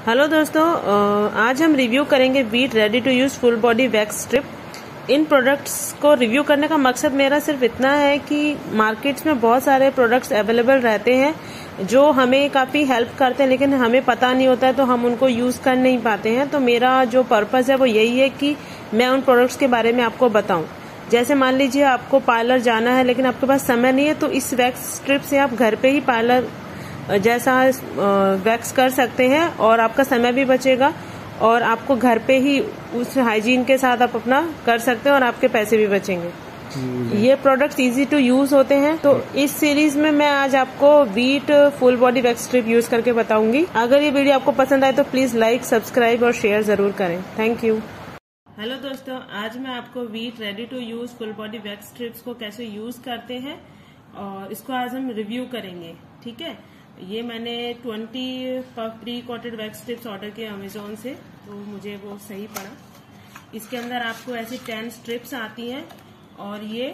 Hello दोस्तों, आज हम रिव्यू करेंगे Veet ready to use full body wax strip. इन प्रोडक्ट्स को रिव्यू करने का मकसद मेरा सिर्फ इतना है कि मार्केट्स में बहुत सारे प्रोडक्ट्स अवेलेबल रहते हैं जो हमें काफी हेल्प करते हैं, लेकिन हमें पता नहीं होता है तो हम उनको यूज कर नहीं पाते हैं। तो मेरा जो पर्पस है वो यही है कि मैं उन प्रोडक्ट्स के बारे में आपको बताऊं। जैसे मान लीजिए आपको पार्लर जाना है लेकिन आपके पास समय नहीं है, तो इस वैक्स स्ट्रिप से आप घर पे ही पार्लर जैसा वैक्स कर सकते हैं और आपका समय भी बचेगा और आपको घर पे ही उस हाइजीन के साथ आप अपना कर सकते हैं और आपके पैसे भी बचेंगे। ये प्रोडक्ट्स इजी टू यूज होते हैं। तो इस सीरीज में मैं आज आपको Veet full body wax strip use करके बताऊंगी। अगर ये वीडियो आपको पसंद आए तो प्लीज लाइक, सब्सक्राइब और शेयर जरूर करें। Thank you. हेलो दोस्तों, आज मैं आपको Veet ready to use full body wax strips को कैसे यूज करते हैं और इसको आज हम रिव्यू करेंगे। ठीक है, ये मैंने 20 pre coated wax strips order किए अमेजोन से, तो मुझे वो सही पड़ा। इसके अंदर आपको ऐसी 10 स्ट्रिप्स आती हैं और ये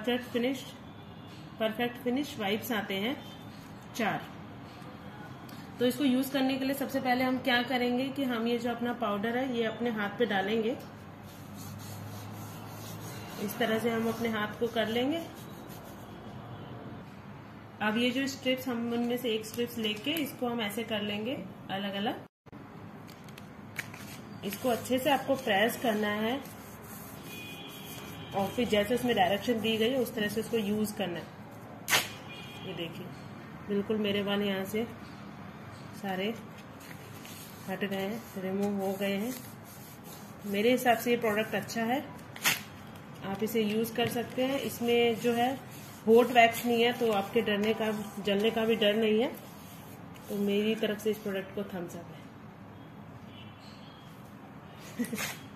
परफेक्ट फिनिश वाइप्स आते हैं 4। तो इसको यूज करने के लिए सबसे पहले हम क्या करेंगे कि हम ये जो अपना पाउडर है ये अपने हाथ पे डालेंगे। इस तरह से हम अपने हाथ को कर लेंगे। अब ये जो स्ट्रिप्स, हम उनमें से एक स्ट्रिप्स लेके इसको हम ऐसे कर लेंगे अलग अलग। इसको अच्छे से आपको प्रेस करना है और फिर जैसे उसमें डायरेक्शन दी गई है उस तरह से इसको यूज करना है। ये देखिए, बिल्कुल मेरे बाल यहाँ से सारे हट गए हैं, रिमूव हो गए हैं। मेरे हिसाब से ये प्रोडक्ट अच्छा है, आप इसे यूज कर सकते हैं। इसमें जो है होट वैक्स नहीं है तो आपके जलने का भी डर नहीं है। तो मेरी तरफ से इस प्रोडक्ट को थम्स अप है।